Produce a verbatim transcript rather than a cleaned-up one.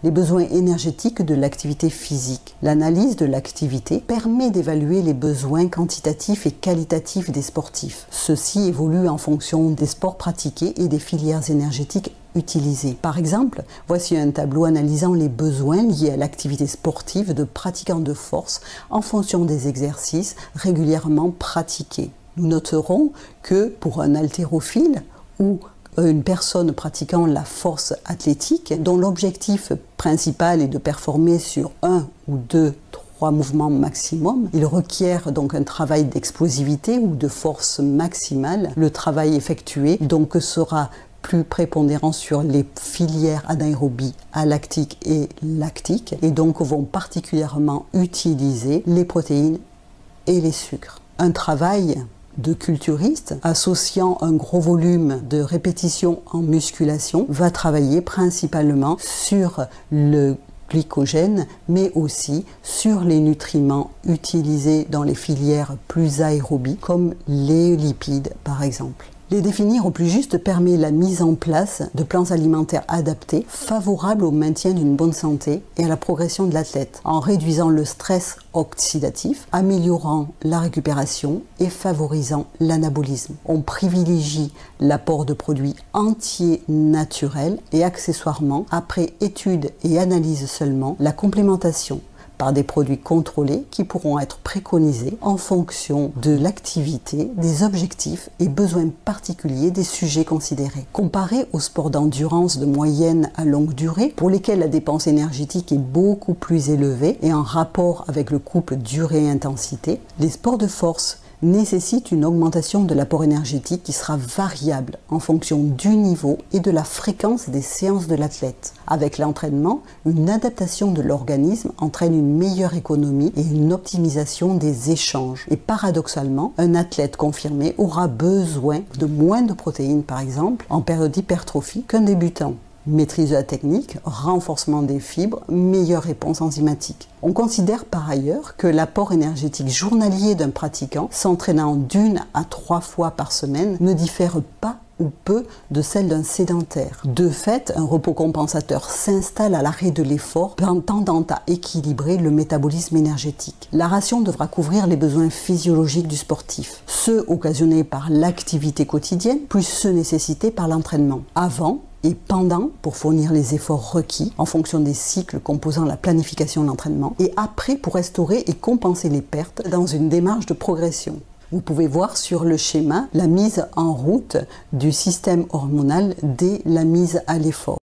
les besoins énergétiques de l'activité physique. L'analyse de l'activité permet d'évaluer les besoins quantitatifs et qualitatifs des sportifs. Ceux-ci évoluent en fonction des sports pratiqués et des filières énergétiques utilisées. Par exemple, voici un tableau analysant les besoins liés à l'activité sportive de pratiquants de force en fonction des exercices régulièrement pratiqués. Nous noterons que pour un haltérophile ou une personne pratiquant la force athlétique, dont l'objectif principal est de performer sur un ou deux, trois mouvements maximum, il requiert donc un travail d'explosivité ou de force maximale. Le travail effectué donc sera plus prépondérant sur les filières anaérobie, alactique et lactique, et donc vont particulièrement utiliser les protéines et les sucres. Un travail de culturiste associant un gros volume de répétitions en musculation va travailler principalement sur le glycogène, mais aussi sur les nutriments utilisés dans les filières plus aérobies, comme les lipides par exemple. Les définir au plus juste permet la mise en place de plans alimentaires adaptés, favorables au maintien d'une bonne santé et à la progression de l'athlète, en réduisant le stress oxydatif, améliorant la récupération et favorisant l'anabolisme. On privilégie l'apport de produits entiers naturels et accessoirement, après étude et analyse seulement, la complémentation par des produits contrôlés qui pourront être préconisés en fonction de l'activité, des objectifs et besoins particuliers des sujets considérés. Comparé aux sports d'endurance de moyenne à longue durée, pour lesquels la dépense énergétique est beaucoup plus élevée et en rapport avec le couple durée-intensité, les sports de force nécessite une augmentation de l'apport énergétique qui sera variable en fonction du niveau et de la fréquence des séances de l'athlète. Avec l'entraînement, une adaptation de l'organisme entraîne une meilleure économie et une optimisation des échanges. Et paradoxalement, un athlète confirmé aura besoin de moins de protéines, par exemple, en période d'hypertrophie qu'un débutant. Maîtrise de la technique, renforcement des fibres, meilleure réponse enzymatique. On considère par ailleurs que l'apport énergétique journalier d'un pratiquant s'entraînant d'une à trois fois par semaine ne diffère pas ou peu de celle d'un sédentaire. De fait, un repos compensateur s'installe à l'arrêt de l'effort, tendant à équilibrer le métabolisme énergétique. La ration devra couvrir les besoins physiologiques du sportif, ceux occasionnés par l'activité quotidienne, plus ceux nécessités par l'entraînement. Avant et pendant pour fournir les efforts requis en fonction des cycles composant la planification de l'entraînement, et après pour restaurer et compenser les pertes dans une démarche de progression. Vous pouvez voir sur le schéma la mise en route du système hormonal dès la mise à l'effort.